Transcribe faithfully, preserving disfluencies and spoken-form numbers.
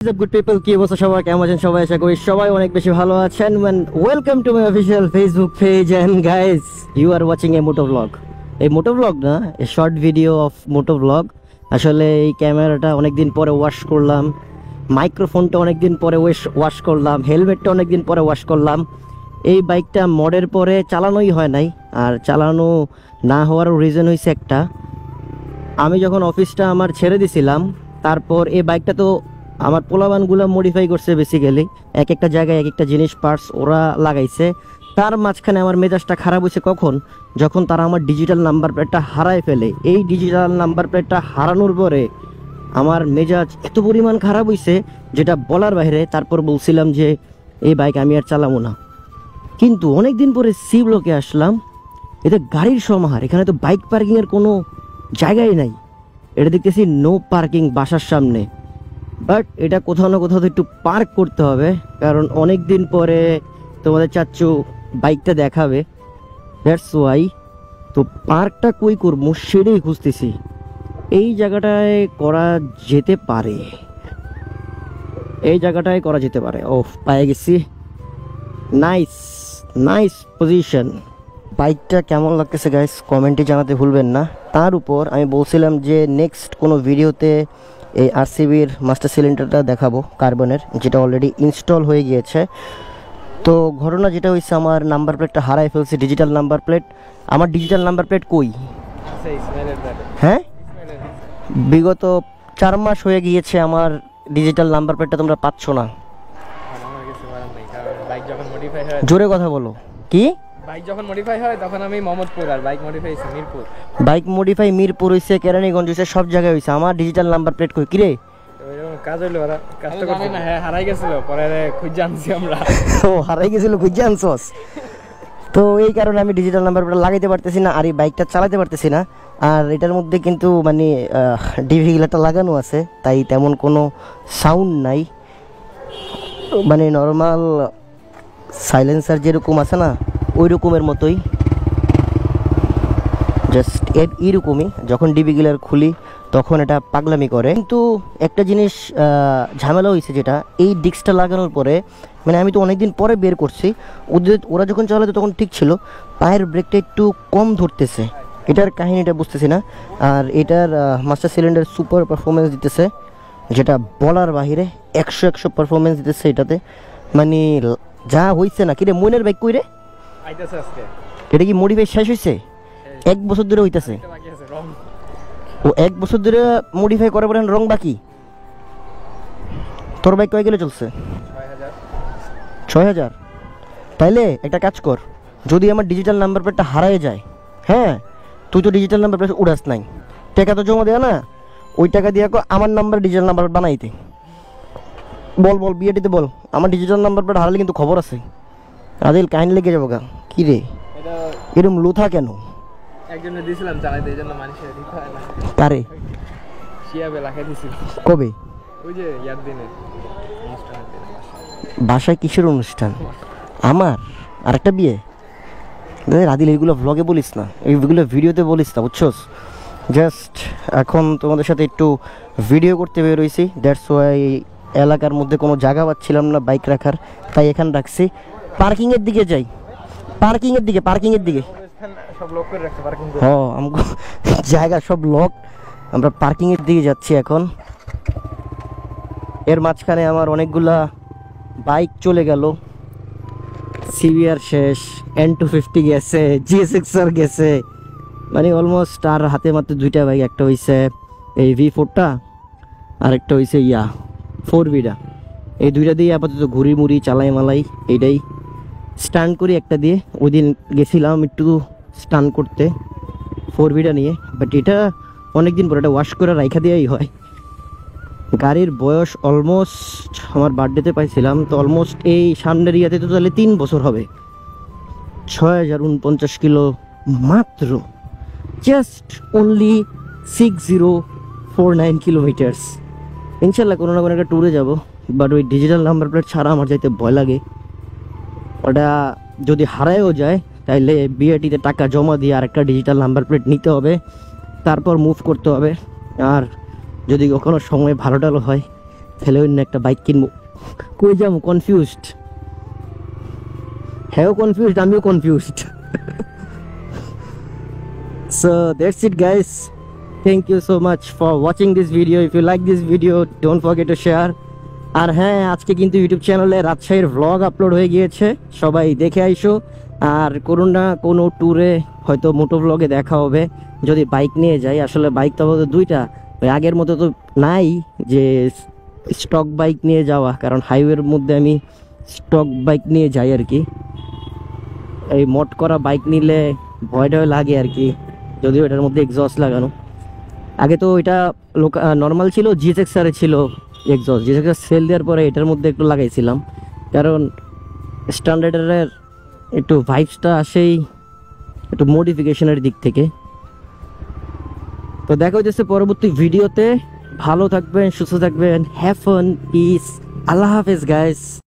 What's up good people, কি অবস্থা সবাই, কেমন আছেন সবাই? আশা করি সবাই অনেক বেশি ভালো আছেন। And welcome to my official Facebook page and guys, you are watching a moto blog. এই মোটো ব্লগ না, a short video of moto blog. আসলে এই ক্যামেরাটা অনেকদিন পরে ওয়াশ করলাম, মাইক্রোফোনটা অনেকদিন পরে ওয়াশ করলাম, হেলমেটটা অনেকদিন পরে ওয়াশ করলাম। এই বাইকটা মডের পরে চালানোই হয় নাই, আর চালানো না হওয়ার রিজন হয়েছে একটা, আমি যখন অফিসটা আমার ছেড়ে দিছিলাম তারপর এই বাইকটা তো আমার পোলাবানগুলো মডিফাই করছে বেসিক্যালি, এক একটা জায়গায় এক একটা জিনিস পার্টস ওরা লাগাইছে। তার মাঝখানে আমার মেজাজটা খারাপ হয়েছে কখন, যখন তারা আমার ডিজিটাল নাম্বার প্লেটটা হারায় ফেলে। এই ডিজিটাল নাম্বার প্লেটটা হারানোর পরে আমার মেজাজ এত পরিমাণ খারাপ হয়েছে যেটা বলার বাইরে। তারপর বলছিলাম যে এই বাইক আমি আর চালাবো না। কিন্তু অনেক দিন পরে সি ব্লকে আসলাম, এতে গাড়ির সমাহার, এখানে তো বাইক পার্কিংয়ের কোনো জায়গাই নাই। এটা দেখতেছি নো পার্কিং বাসার সামনে, বাট এটা কোথাও না কোথাও তো একটু পার্ক করতে হবে, কারণ অনেক দিন পরে তোমাদের চাচ্চু বাইকটা দেখাবে, দ্যাটস ওয়াই। তো পার্কটা কই করবো সেটাই খুঁজতেছি। এই জায়গাটায় করা যেতে পারে, এই জায়গাটায় করা যেতে পারে। ওহ, পেয়ে গেছি, নাইস নাইস পজিশন। বাইকটা কেমন লাগতেছে গাইস কমেন্টে জানাতে ভুলবেন না। তার উপর আমি বলছিলাম যে নেক্সট কোনো ভিডিওতে এই আরসিবির মাস্টার সিলিন্ডারটা দেখাবো কার্বনের, যেটা অলরেডি ইনস্টল হয়ে গিয়েছে। তো ঘটনা যেটা হয়েছে, আমার নাম্বার প্লেটটা হারাই ফেলছে, ডিজিটাল নাম্বার প্লেট। আমার ডিজিটাল নাম্বার প্লেট কই? হ্যাঁ, বিগত চার মাস হয়ে গিয়েছে আমার ডিজিটাল নাম্বার প্লেটটা তোমরা পাচ্ছ না। জোরে কথা বলো। কি? বাইক যখন মডিফাই হয় তখন আমি মোহাম্মদপুর, আর বাইক মডিফাই হইছে মিরপুর। বাইক মডিফাই মিরপুর হইছে, কেরানীগঞ্জ হইছে, সব জায়গায় হইছে। আমার ডিজিটাল নাম্বার প্লেট কই? কি রে কাজ হইলো, ওরা কাজটা করতে না, হ্যাঁ হারাই গেছিল, পরে খুঁজে আনছি আমরা। ও হারাই গেছিল, খুঁজে আনছস? তো এই কারণে আমি ডিজিটাল নাম্বার প্লেট লাগাইতে পারতেছি না, আর এই বাইকটা চালাতে পারতেছি না। আর এটার মধ্যে কিন্তু মানে ডিভি গিলারটা লাগানো আছে, তাই তেমন কোনো সাউন্ড নাই। মানে নর্মাল সাইলেন্সার যেরকম আছে না, ওই রকমের মতোই, জাস্ট এইরকমই। যখন ডিবি গিলার খুলি তখন এটা পাগলামি করে। কিন্তু একটা জিনিস ঝামেলা হয়েছে, যেটা এই ডিস্কটা লাগানোর পরে, মানে আমি তো অনেকদিন পরে বের করছি, ওদের ওরা যখন চালাতো তখন ঠিক ছিল, পায়ের ব্রেকটা একটু কম ধরতেছে। এটার কাহিনিটা বুঝতেছি না। আর এটার মাস্টার সিলিন্ডার সুপার পারফরমেন্স দিতেছে, যেটা বলার বাহিরে, একশো একশো পারফরমেন্স দিতেছে এটাতে। মানে যা হয়েছে না। কিরে মইনের বাইক কই রে? এটা কি মডিফাই শেষ হয়েছে? এক বছর ধরে হইতেছে। ও এক বছর ধরে মডিফাই করে পরে রং বাকি। তোর বাইক কয় গেলে চলছে? ছয় হাজার। তাইলে একটা কাজ কর, যদি আমার ডিজিটাল নাম্বার প্লেটটা হারায় যায়, হ্যাঁ, তুই তো ডিজিটাল নাম্বার প্লেট উড়াস নাই, টাকা তো জমা দেয়া না, ওই টাকা দিয়ে আমার নাম্বার ডিজিটাল নাম্বার বানাইতে বল। বল বিয়েটিতে বল, আমার ডিজিটাল নাম্বার প্লেট হারালে কিন্তু খবর আছে। আদিল কাহিনী লেগে যাবো গা। কি রে এরকম লুথা কেন? একজনে দিছিলাম চালাইতে, এইজন্য মানুষের দিতে হয় না। কারে? শিয়াবে লাগাই দিছিল। কবে? ওই যে ইয়ার দিনে, অনুষ্ঠানের দিনে। বাসায় কিসের অনুষ্ঠান? আমার আরেকটা বিয়ে? আদিল এইগুলো ভ্লগে বলিস না, এইগুলো ভিডিওতে বলিস না, বুঝছস? জাস্ট এখন তোমাদের সাথে একটু ভিডিও করতে বের হয়েছি, দ্যাটস ওয়াই। এলাকার মধ্যে কোনো জায়গা পাচ্ছিলাম না বাইক রাখার, তাই এখানে রাখছি। পার্কিংয়ের দিকে যাই, পার্কিংয়ের দিকে, পার্কিংয়ের দিকে সব লক করে রাখছে পার্কিং করে। হ্যাঁ, আমগো জায়গা সব লক, আমরা পার্কিংয়ের দিকে যাচ্ছি এখন। এর মাঝখানে আমার অনেকগুলা বাইক চলে গেল। সিভিআর শেষ, এন টু ফিফটি গেছে, জিএসএক্সআর গেছে, মানে অলমোস্ট আর হাতে মাত্র দুইটা বাইক। একটা হইছে এই ভি ফোরটা, আর একটা হইছে ইয়া ফোর বিটা। এই দুইটা দিয়ে আপাতত ঘুরি মুড়ি চালাই মালাই, এইটাই স্টান্ট করি একটা দিয়ে। ওই দিন গেছিলাম একটু স্টান করতে ফোর বিটা নিয়ে, বাট এটা অনেকদিন পর, এটা ওয়াশ করে রাইখা দিয়েই হয়। গাড়ির বয়স অলমোস্ট আমার বার্থডেতে পাইছিলাম, তো অলমোস্ট এই সামনের ইয়াতে তো তাহলে তিন বছর হবে। ছয় হাজার উনপঞ্চাশ কিলো মাত্র, just only six zero four nine kilometres. ইনশাল্লাহ কোনো না কোনো একটা ট্যুরে যাবো, বাট ওই ডিজিটাল নাম্বার প্লেট ছাড়া আমার যাইতে ভয় লাগে। ওটা যদি হারায়ও যায় তাইলে বিআরটিতে টাকা জমা দিয়ে আরেকটা ডিজিটাল নাম্বার প্লেট নিতে হবে, তারপর মুভ করতে হবে। আর যদি কখনো সময় ভালো টালো হয় তাহলে অন্য একটা বাইক কিনবো। কই যাবো কনফিউজড, হ্যাঁ কনফিউজড, আমিও confused. So that's it guys, thank you so much for watching this video. If you like this video, don't forget to share. আর হ্যাঁ, আজকে কিন্তু ইউটিউব চ্যানেলে রাজশাহীর ভ্লগ আপলোড হয়ে গিয়েছে, সবাই দেখে আইসো। আর করুন না কোনো ট্যুরে হয়তো মোটো ভ্লগে দেখা হবে যদি বাইক নিয়ে যাই। আসলে বাইক তো আমাদের দুইটা, ওই আগের মতো তো নাই যে স্টক বাইক নিয়ে যাওয়া, কারণ হাইওয়ের মধ্যে আমি স্টক বাইক নিয়ে যাই আর কি। এই মড করা বাইক নিলে ভয়টা লাগে আর কি, যদিও এটার মধ্যে এক্সস্ট লাগানো। আগে তো এটা লোকা নর্মাল ছিল, জিএসএক্স আরে ছিল এক্সস্ট, জিএসএক্স সেল দেওয়ার পরে এটার মধ্যে একটু লাগাইছিলাম, কারণ স্ট্যান্ডার্ডের একটু ভাইবসটা আসেই একটু মডিফিকেশনের দিক থেকে। তো দেখা হচ্ছে পরবর্তী ভিডিওতে, ভালো থাকবেন, সুস্থ থাকবেন, হ্যাভ ফান, পিস, আল্লাহ হাফেজ গাইস।